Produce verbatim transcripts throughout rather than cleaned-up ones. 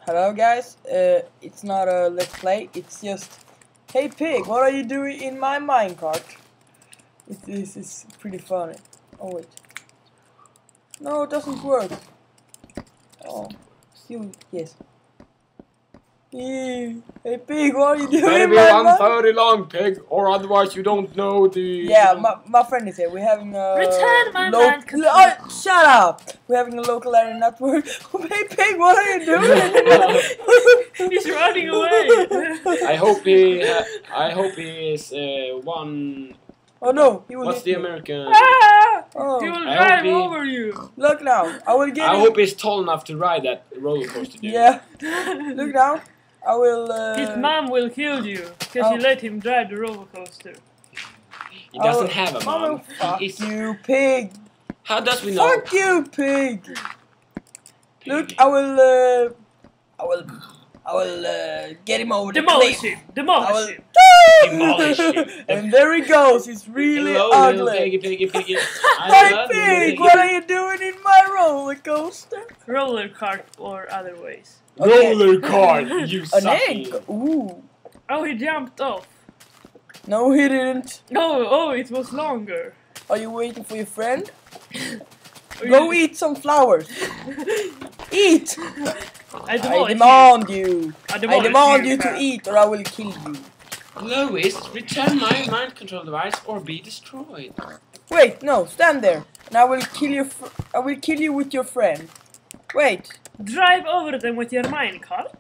hello guys, uh, it's not a let's play, it's just, hey pig, what are you doing in my minecart? It, this is pretty funny. Oh wait. No, it doesn't work. Oh, still, yes. Hey pig, what are you doing Better in be my one thirty long, pig, or otherwise you don't know the... Yeah, my, my friend is here. We're having a... Return my lo land control. Oh, shut up! We're having a local area network. Hey pig, what are you doing? He's running away. I I hope he... Ha I hope he is uh, one... Oh no, he will What's hit the me. American... Ah! Oh. He will I drive hope he- over you. Look now, I will get I him. hope he's tall enough to ride that roller coaster, dude. Yeah, look now. I will... Uh... His mom will kill you because Oh. you let him drive the roller coaster. He doesn't I will- have a I will mom. Fuck He is... you, pig. How does we know? Fuck you, pig. Look, I will... Uh... I will... I will uh, get him over the Demolish cliff. him. Demolish I will... him. Demolish him. And there he goes. He's really Hello, little ugly. piggy, piggy, piggy. I Hey love you, pig, piggy. what are you doing in my roller coaster? Roller cart or other ways. Okay. Roller cart, you An sucky. egg? Ooh. Oh, he jumped off. No, he didn't. Oh, oh, it was longer. Are you waiting for your friend? Are Go you- eat some flowers. Eat! I I demolish demand you. I I demolish demand you, you to pal. eat or I will kill you. Lois, return my mind control device or be destroyed. Wait, no, stand there. And I will kill you. Fr I will kill you with your friend. Wait. Drive over them with your minecart.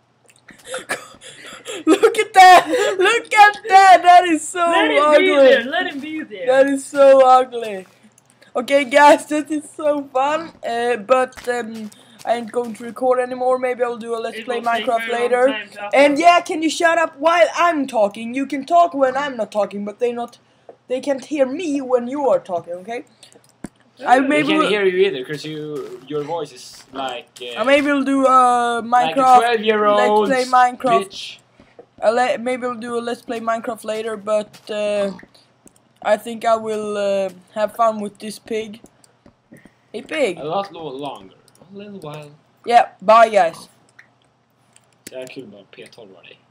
Look at that! Look at that! That is so Let him ugly. be there. Let him be there. That is so ugly. Okay, guys, that is so fun. Uh, but um, I ain't going to record anymore. Maybe I'll do a Let's It Play will take Minecraft very long later. time to upload. And yeah, can you shut up while I'm talking? You can talk when I'm not talking, but they not. They can't hear me when you are talking. Okay? I They maybe can't will, hear you either because you, your voice is like... Uh, I maybe will do a like a Minecraft. twelve year old Let's Play Minecraft. bitch. Uh, le maybe I'll do a Let's Play Minecraft later, but uh, I think I will uh, have fun with this pig. Hey pig. A lot lo longer. A little while. Yeah, bye guys. Så jag är kul med P tolv var det.